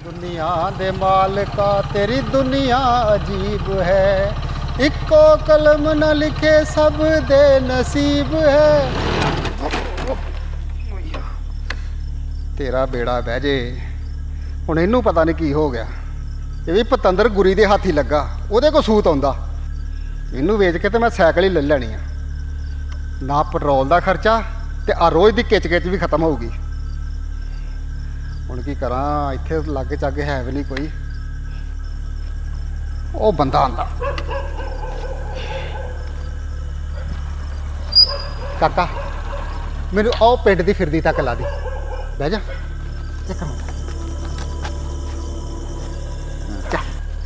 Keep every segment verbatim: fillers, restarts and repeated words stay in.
दुनिया दे मालिका तेरी दुनिया अजीब है, इक्को कलम न लिखे सब दे नसीब है। तेरा बेड़ा बह जे हुण इनू पता नहीं की हो गया। ये भी पतंदर गुरी दे हाथी लगा, उहदे को सूत आउंदा। इनू वेच के तो मैं सैकल ही ले लैनी आ, ना पेट्रोल का खर्चा ते आ रोज़ की किच किच भी खत्म होगी। हुण की करा, इत्थे लागे चागे है भी नहीं कोई। ओ बंदा आंदा, काका मैनू आओ पिंड दी फिरदी तक ला दी। बह जा एक मिनट, चल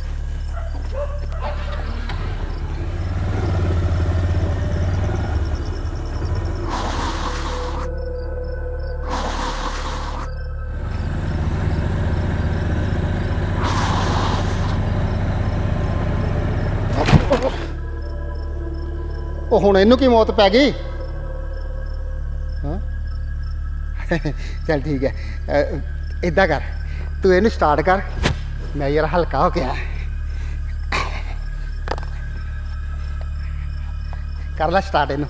हुण इनू की मौत पै गई। हाँ चल ठीक है, इदा कर तू इनू स्टार्ट कर, मैं यार हल्का हो गया। कर ला स्टार्ट इनू।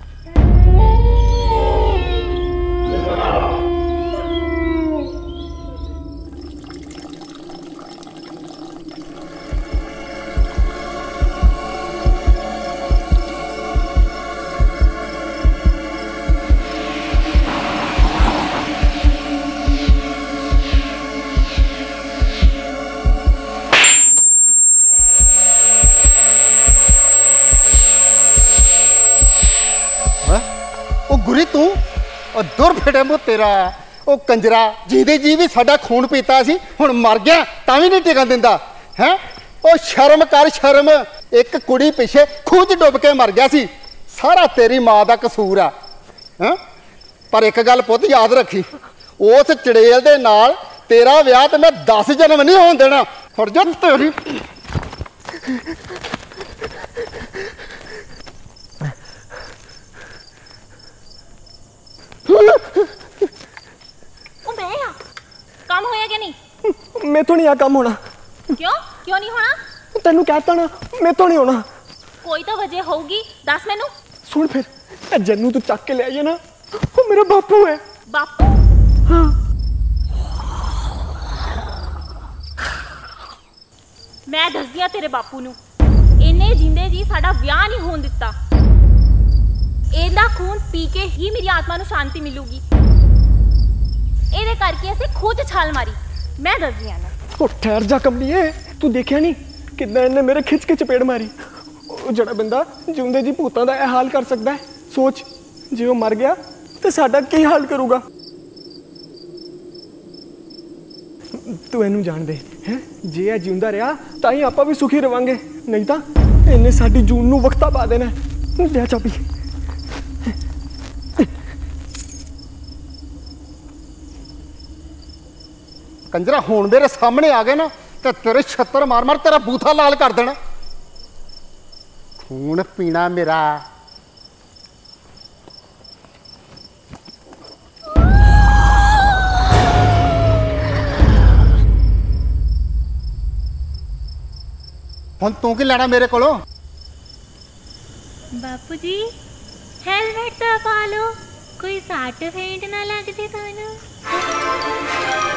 गुरी तू दुर फिटे मु तेरा, ओ कंजरा जीदे जी भी साडा खून पीता सी, हुण मर गया तां भी नहीं टिकन दिंदा है। ओ शर्म कर शर्म, एक कुड़ी पिछे खूह च डुब के मर गया सी, सारा तेरी माँ का कसूर आ। हैं पर एक गल पुत याद रखी, उस चड़ेल दे नाल तेरा विआह ते मैं दस जन्म नहीं होण देना। फड़ जा तेरी काम होया क्या नहीं? मैं तो नहीं आ काम होना। क्यों क्यों नहीं होना? तेनू कहता ना मैं तो नहीं होना। कोई तो वजह होगी, दस मैनू। सुन फिर जन्नू तू चक के ले आई ना, वो मेरा बापू है। बापू? हाँ। मैं दस दिया तेरे बापू नू, इन्ने जिंदे जी साडा विआह नहीं होण दिता। ਇਹਦਾ खून पी के ही मेरी आत्मा ਨੂੰ शांति मिलूगी। ਇਹਦੇ ਕਰਕੇ ਅਸੀਂ ਖੂਹ 'ਚ ਛਾਲ ਮਾਰੀ। मैं दस दिया ना। ਉਹ ਠਹਿਰ ਜਾ ਕਮਲੀਏ, ਤੂੰ ਦੇਖਿਆ ਨਹੀਂ ਕਿੱਦਾਂ ਇਹਨੇ ਮੇਰੇ ਖਿੱਚ ਕੇ ਚਪੇੜ ਮਾਰੀ। ਉਹ ਜਿਹੜਾ ਬੰਦਾ ਜਿਉਂਦੇ ਜੀ ਭੂਤਾਂ ਦਾ ਇਹ ਹਾਲ ਕਰ ਸਕਦਾ ਹੈ, ਸੋਚ ਜੇ ਉਹ ਮਰ ਗਿਆ ਤੇ ਸਾਡਾ ਕੀ ਹਾਲ ਕਰੂਗਾ। ਤੂੰ ਇਹਨੂੰ ਜਾਣਦੇ ਹੈ, ਜੇ ਇਹ ਜਿਉਂਦਾ ਰਿਹਾ ਤਾਂ ਹੀ ਆਪਾਂ ਵੀ ਸੁਖੀ ਰਵਾਂਗੇ, ਨਹੀਂ ਤਾਂ ਇਹਨੇ ਸਾਡੀ ਜੂਨ ਨੂੰ ਵਕਤਾ ਪਾ ਦੇਣਾ। ਲੈ ਚਾਬੀ। कंजरा हुण मेरे सामने आ गए ना तो तेरे छत्तर मार मार तेरा बूथा लाल कर देना। खून पीना मेरा। हुण तू की लेना मेरे कोलों? बापू जी हेलमेट तो पा लो, कोई सट फेंट ना लग जे थानू।